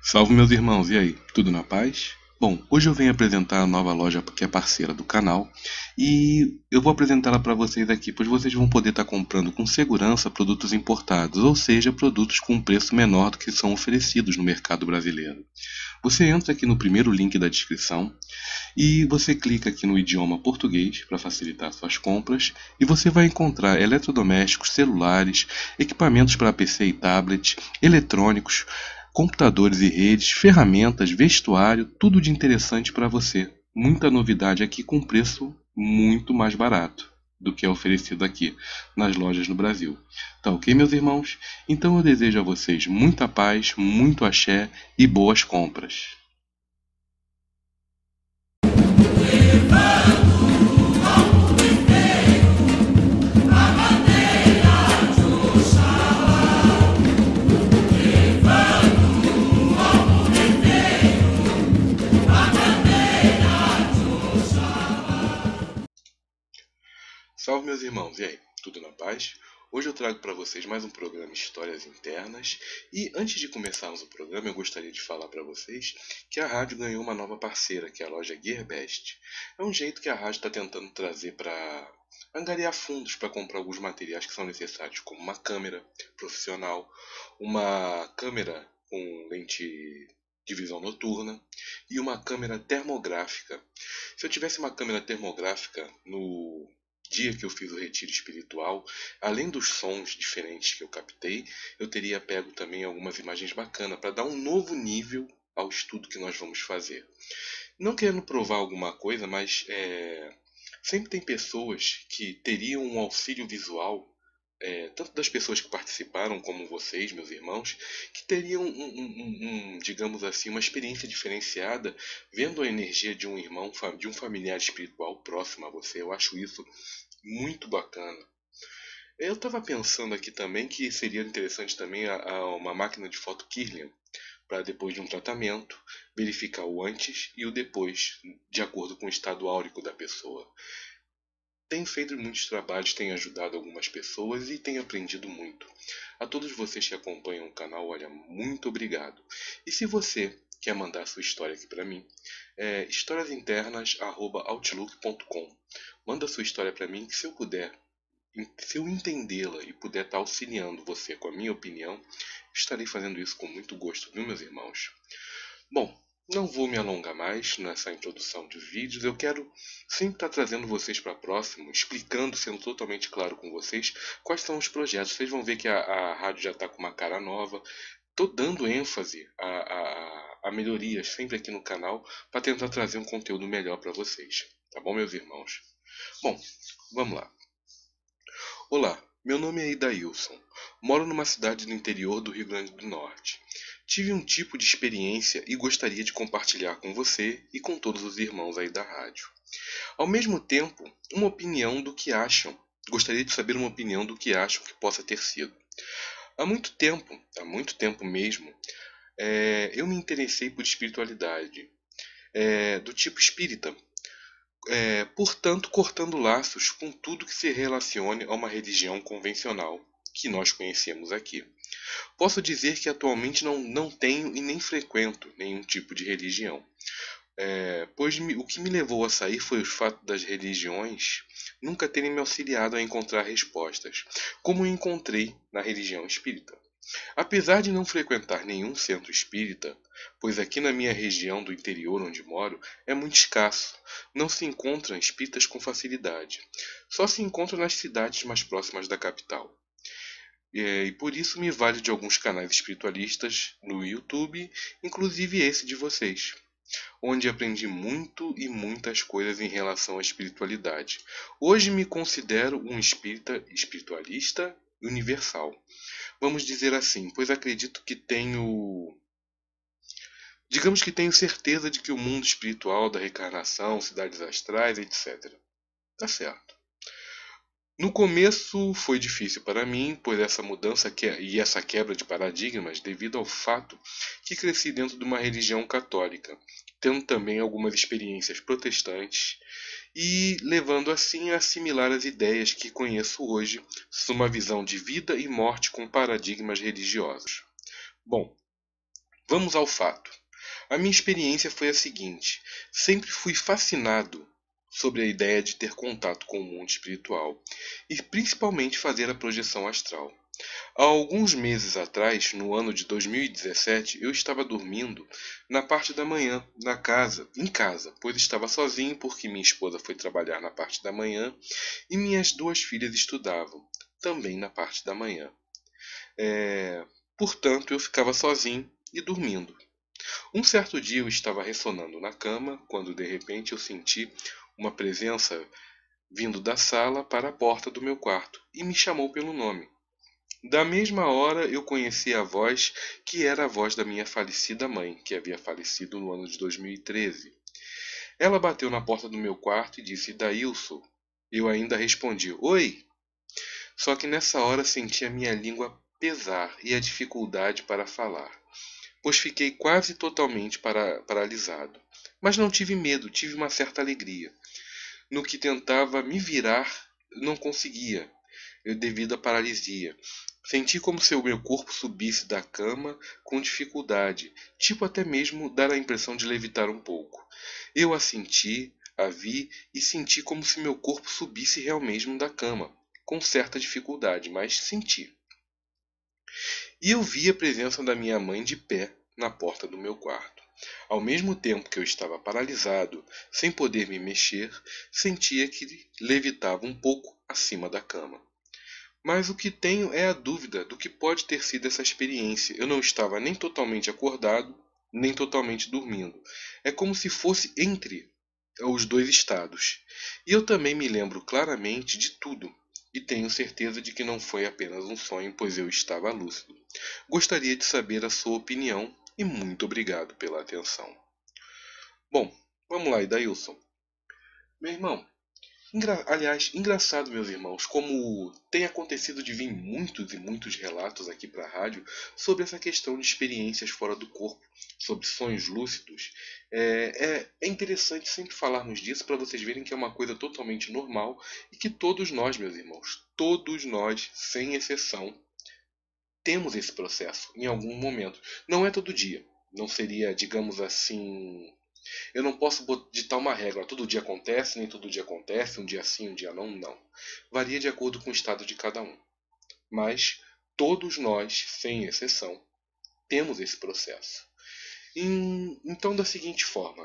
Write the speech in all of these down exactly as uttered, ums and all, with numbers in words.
Salve meus irmãos, e aí? Tudo na paz? Bom, hoje eu venho apresentar a nova loja que é parceira do canal e eu vou apresentá-la para vocês aqui, pois vocês vão poder estar comprando com segurança produtos importados, ou seja, produtos com um preço menor do que são oferecidos no mercado brasileiro. Você entra aqui no primeiro link da descrição e você clica aqui no idioma português para facilitar suas compras e você vai encontrar eletrodomésticos, celulares, equipamentos para P C e tablet, eletrônicos, computadores e redes, ferramentas, vestuário, tudo de interessante para você. Muita novidade aqui com preço muito mais barato do que é oferecido aqui nas lojas no Brasil. Tá ok, meus irmãos? Então eu desejo a vocês muita paz, muito axé e boas compras. Salve meus irmãos, e aí? Tudo na paz? Hoje eu trago para vocês mais um programa Histórias Internas e antes de começarmos o programa eu gostaria de falar para vocês que a rádio ganhou uma nova parceira, que é a loja Gearbest. É um jeito que a rádio está tentando trazer para angariar fundos para comprar alguns materiais que são necessários, como uma câmera profissional, uma câmera com lente de visão noturna e uma câmera termográfica. Se eu tivesse uma câmera termográfica no dia que eu fiz o retiro espiritual, além dos sons diferentes que eu captei, eu teria pego também algumas imagens bacanas para dar um novo nível ao estudo que nós vamos fazer. Não querendo provar alguma coisa, mas é, sempre tem pessoas que teriam um auxílio visual, é, tanto das pessoas que participaram como vocês, meus irmãos, que teriam, um, um, um, digamos assim, uma experiência diferenciada vendo a energia de um irmão, de um familiar espiritual próximo a você. Eu acho isso muito bacana. Eu estava pensando aqui também que seria interessante também a, a uma máquina de foto Kirlian para depois de um tratamento verificar o antes e o depois, de acordo com o estado áurico da pessoa. Tenho feito muitos trabalhos, tenho ajudado algumas pessoas e tenho aprendido muito. A todos vocês que acompanham o canal, olha, muito obrigado. E se você quer mandar sua história aqui para mim, é historiasinternas arroba outlook ponto com. Manda sua história para mim que se eu puder, se eu entendê-la e puder estar auxiliando você com a minha opinião, estarei fazendo isso com muito gosto, viu meus irmãos? Bom, não vou me alongar mais nessa introdução de vídeos. Eu quero sempre estar trazendo vocês para próximo, explicando, sendo totalmente claro com vocês, quais são os projetos. Vocês vão ver que a, a rádio já está com uma cara nova. Estou dando ênfase a, a, a melhorias sempre aqui no canal para tentar trazer um conteúdo melhor para vocês. Tá bom, meus irmãos? Bom, vamos lá. Olá, meu nome é Idailson. Moro numa cidade do interior do Rio Grande do Norte. Tive um tipo de experiência e gostaria de compartilhar com você e com todos os irmãos aí da rádio. Ao mesmo tempo, uma opinião do que acham. Gostaria de saber uma opinião do que acham que possa ter sido. Há muito tempo, há muito tempo mesmo, é, eu me interessei por espiritualidade, é, do tipo espírita. É, portanto, cortando laços com tudo que se relacione a uma religião convencional, que nós conhecemos aqui. Posso dizer que atualmente não, não tenho e nem frequento nenhum tipo de religião, é, pois me, o que me levou a sair foi o fato das religiões nunca terem me auxiliado a encontrar respostas, como eu encontrei na religião espírita. Apesar de não frequentar nenhum centro espírita, pois aqui na minha região do interior onde moro é muito escasso, não se encontram espíritas com facilidade. Só se encontram nas cidades mais próximas da capital. E por isso me vale de alguns canais espiritualistas no YouTube, inclusive esse de vocês, onde aprendi muito e muitas coisas em relação à espiritualidade. Hoje me considero um espírita espiritualista universal. Vamos dizer assim, pois acredito que tenho... Digamos que tenho certeza de que o mundo espiritual, da reencarnação, cidades astrais, etcétera. Tá certo. No começo foi difícil para mim, pois essa mudança e essa quebra de paradigmas devido ao fato que cresci dentro de uma religião católica, tendo também algumas experiências protestantes e levando assim a assimilar as ideias que conheço hoje sobre uma visão de vida e morte com paradigmas religiosos. Bom, Vamos ao fato. A minha experiência foi a seguinte: sempre fui fascinado sobre a ideia de ter contato com o mundo espiritual e principalmente fazer a projeção astral. Há alguns meses atrás, no ano de dois mil e dezessete, eu estava dormindo na parte da manhã, na casa, em casa, pois estava sozinho porque minha esposa foi trabalhar na parte da manhã e minhas duas filhas estudavam, também na parte da manhã. É... Portanto, eu ficava sozinho e dormindo. Um certo dia eu estava ressonando na cama, quando de repente eu senti uma presença vindo da sala para a porta do meu quarto e me chamou pelo nome. Da mesma hora eu conheci a voz, que era a voz da minha falecida mãe, que havia falecido no ano de dois mil e treze. Ela bateu na porta do meu quarto e disse: Daílson. Eu ainda respondi: Oi! Só que nessa hora senti a minha língua pesar e a dificuldade para falar, pois fiquei quase totalmente para, paralisado. Mas não tive medo, tive uma certa alegria. No que tentava me virar, não conseguia, eu devido à paralisia. Senti como se o meu corpo subisse da cama com dificuldade, tipo até mesmo dar a impressão de levitar um pouco. Eu a senti, a vi e senti como se meu corpo subisse realmente da cama, com certa dificuldade, mas senti. E eu vi a presença da minha mãe de pé na porta do meu quarto. Ao mesmo tempo que eu estava paralisado, sem poder me mexer, sentia que levitava um pouco acima da cama. Mas o que tenho é a dúvida do que pode ter sido essa experiência. Eu não estava nem totalmente acordado, nem totalmente dormindo. É como se fosse entre os dois estados. E eu também me lembro claramente de tudo. E tenho certeza de que não foi apenas um sonho, pois eu estava lúcido. Gostaria de saber a sua opinião e muito obrigado pela atenção. Bom, vamos lá, Idailson. Meu irmão, Engra... aliás, engraçado, meus irmãos, como tem acontecido de vir muitos e muitos relatos aqui para a rádio sobre essa questão de experiências fora do corpo, sobre sonhos lúcidos. É, é, é interessante sempre falarmos disso para vocês verem que é uma coisa totalmente normal e que todos nós, meus irmãos, todos nós, sem exceção, temos esse processo em algum momento. Não é todo dia. Não seria, digamos assim, eu não posso ditar uma regra. Todo dia acontece, nem todo dia acontece, um dia sim, um dia não, não. Varia de acordo com o estado de cada um. Mas todos nós, sem exceção, temos esse processo. Então, da seguinte forma.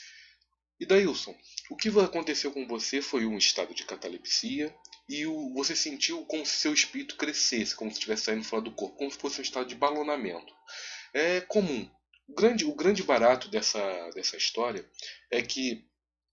Idailson, o que aconteceu com você foi um estado de catalepsia e o, você sentiu como se seu espírito crescesse, como se estivesse saindo fora do corpo, como se fosse um estado de balonamento. É comum. O grande, o grande barato dessa, dessa história é que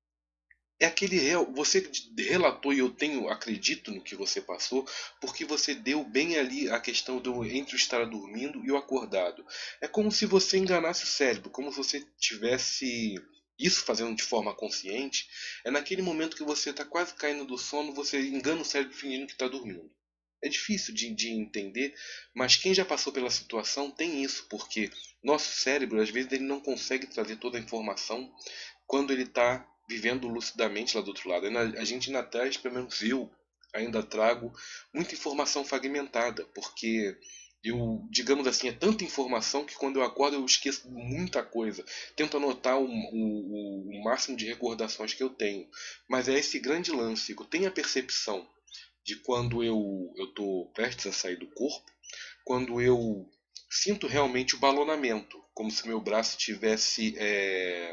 é aquele real, você relatou e eu tenho, acredito no que você passou, porque você deu bem ali a questão do entre o estar dormindo e o acordado. É como se você enganasse o cérebro, como se você tivesse isso fazendo de forma consciente. É naquele momento que você está quase caindo do sono, você engana o cérebro fingindo que está dormindo. É difícil de, de entender, mas quem já passou pela situação tem isso, porque nosso cérebro, às vezes, ele não consegue trazer toda a informação quando ele está vivendo lucidamente lá do outro lado. A gente ainda traz, pelo menos eu, ainda trago muita informação fragmentada, porque eu, digamos assim, é tanta informação que quando eu acordo eu esqueço muita coisa. Tento anotar o, o, o máximo de recordações que eu tenho. Mas é esse grande lance, eu tenho a percepção de quando eu estou prestes a sair do corpo, quando eu sinto realmente o balonamento, como se meu braço tivesse... É...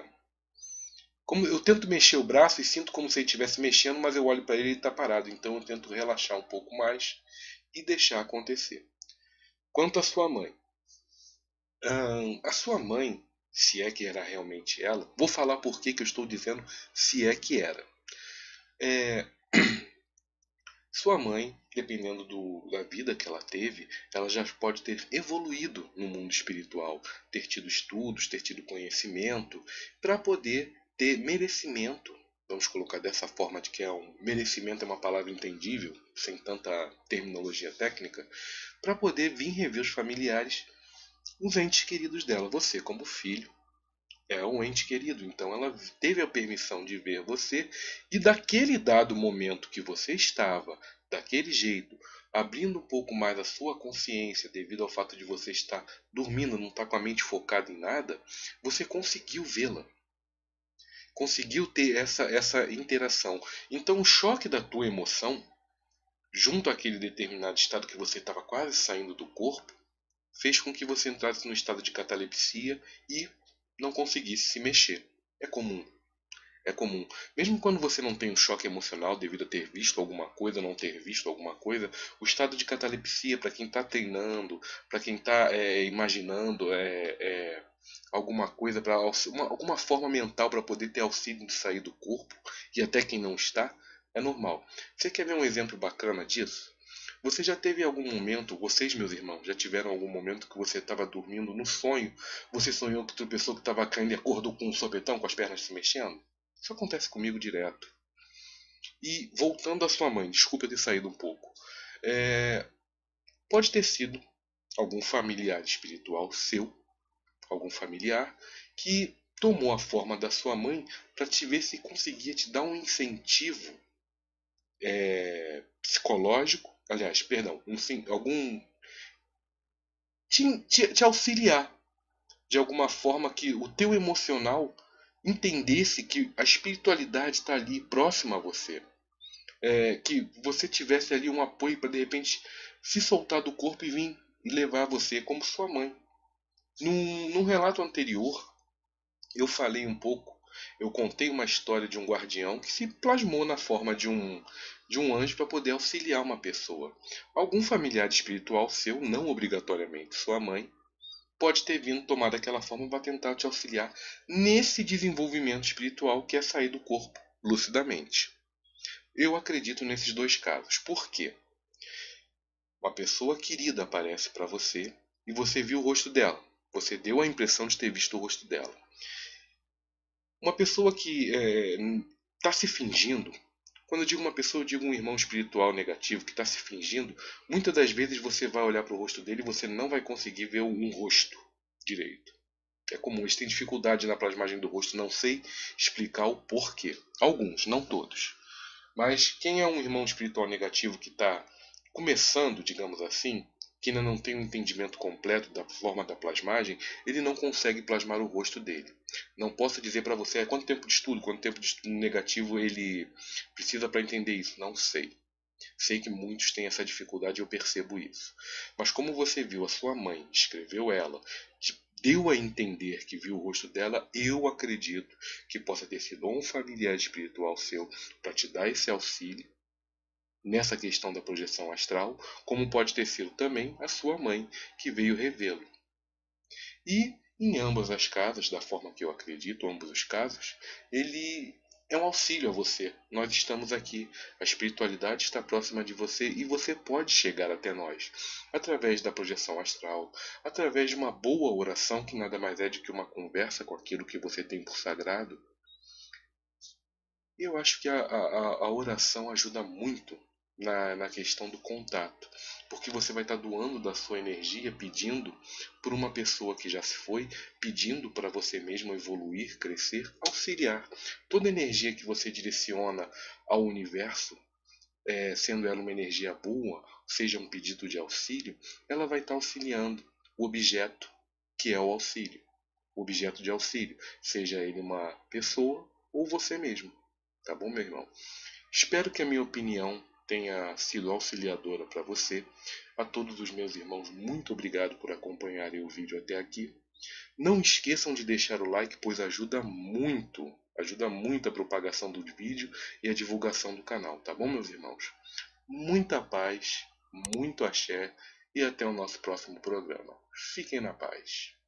Como eu tento mexer o braço e sinto como se ele estivesse mexendo, mas eu olho para ele e ele está parado. Então eu tento relaxar um pouco mais e deixar acontecer. Quanto à sua mãe. Hum, a sua mãe, se é que era realmente ela, vou falar por que, que eu estou dizendo se é que era. É, Sua mãe, dependendo do, da vida que ela teve, ela já pode ter evoluído no mundo espiritual, ter tido estudos, ter tido conhecimento, para poder ter merecimento. Vamos colocar dessa forma de que é um merecimento é uma palavra entendível, sem tanta terminologia técnica, para poder vir rever os familiares, os entes queridos dela. Você, como filho, é um ente querido, então ela teve a permissão de ver você e daquele dado momento que você estava, daquele jeito, abrindo um pouco mais a sua consciência devido ao fato de você estar dormindo, não estar com a mente focada em nada, você conseguiu vê-la. Conseguiu ter essa, essa interação. Então o choque da tua emoção, junto àquele determinado estado que você estava quase saindo do corpo, fez com que você entrasse no estado de catalepsia e não conseguisse se mexer. É comum. É comum. Mesmo quando você não tem um choque emocional devido a ter visto alguma coisa, não ter visto alguma coisa, o estado de catalepsia, para quem está treinando, para quem está é, imaginando é, é, alguma coisa, para alguma forma mental para poder ter auxílio de sair do corpo, e até quem não está, é normal. Você quer ver um exemplo bacana disso? Você já teve algum momento, vocês meus irmãos, já tiveram algum momento que você estava dormindo no sonho, você sonhou que outra pessoa que estava caindo e acordou com um sopetão com as pernas se mexendo? Isso acontece comigo direto. E voltando à sua mãe, desculpa eu ter saído um pouco. É, pode ter sido algum familiar espiritual seu, algum familiar, que tomou a forma da sua mãe para te ver se conseguia te dar um incentivo é, psicológico, aliás, perdão, um, algum te, te, te auxiliar de alguma forma que o teu emocional entendesse que a espiritualidade está ali próxima a você. É, que você tivesse ali um apoio para de repente se soltar do corpo e vir e levar você como sua mãe. Num, num relato anterior, eu falei um pouco, eu contei uma história de um guardião que se plasmou na forma de um, de um anjo para poder auxiliar uma pessoa. Algum familiar espiritual seu, não obrigatoriamente sua mãe, pode ter vindo tomar daquela forma para tentar te auxiliar nesse desenvolvimento espiritual que é sair do corpo lucidamente. Eu acredito nesses dois casos. Por quê? Uma pessoa querida aparece para você e você viu o rosto dela. Você deu a impressão de ter visto o rosto dela. Uma pessoa que está é, se fingindo, quando eu digo uma pessoa, eu digo um irmão espiritual negativo que está se fingindo, muitas das vezes você vai olhar para o rosto dele e você não vai conseguir ver um rosto direito. É comum, eles têm dificuldade na plasmagem do rosto, não sei explicar o porquê. Alguns, não todos. Mas quem é um irmão espiritual negativo que está começando, digamos assim, que ainda não tem um entendimento completo da forma da plasmagem, ele não consegue plasmar o rosto dele. Não posso dizer para você quanto tempo de estudo, quanto tempo de estudo negativo ele precisa para entender isso. Não sei. Sei que muitos têm essa dificuldade e eu percebo isso. Mas como você viu a sua mãe, escreveu ela, deu a entender que viu o rosto dela, eu acredito que possa ter sido um familiar espiritual seu para te dar esse auxílio nessa questão da projeção astral, como pode ter sido também a sua mãe que veio revê-lo. E em ambas as casas, da forma que eu acredito, ambos os casos, ele é um auxílio a você. Nós estamos aqui, a espiritualidade está próxima de você e você pode chegar até nós através da projeção astral, através de uma boa oração que nada mais é do que uma conversa com aquilo que você tem por sagrado. E eu acho que a, a, a oração ajuda muito na, na questão do contato, porque você vai estar doando da sua energia, pedindo por uma pessoa que já se foi, pedindo para você mesmo evoluir, crescer, auxiliar. Toda energia que você direciona ao universo, é, sendo ela uma energia boa, seja um pedido de auxílio, ela vai estar auxiliando o objeto que é o auxílio. O objeto de auxílio, seja ele uma pessoa ou você mesmo. Tá bom, meu irmão? Espero que a minha opinião tenha sido auxiliadora para você. A todos os meus irmãos, muito obrigado por acompanharem o vídeo até aqui. Não esqueçam de deixar o like, pois ajuda muito, ajuda muito a propagação do vídeo e a divulgação do canal, tá bom, meus irmãos? Muita paz, muito axé e até o nosso próximo programa. Fiquem na paz.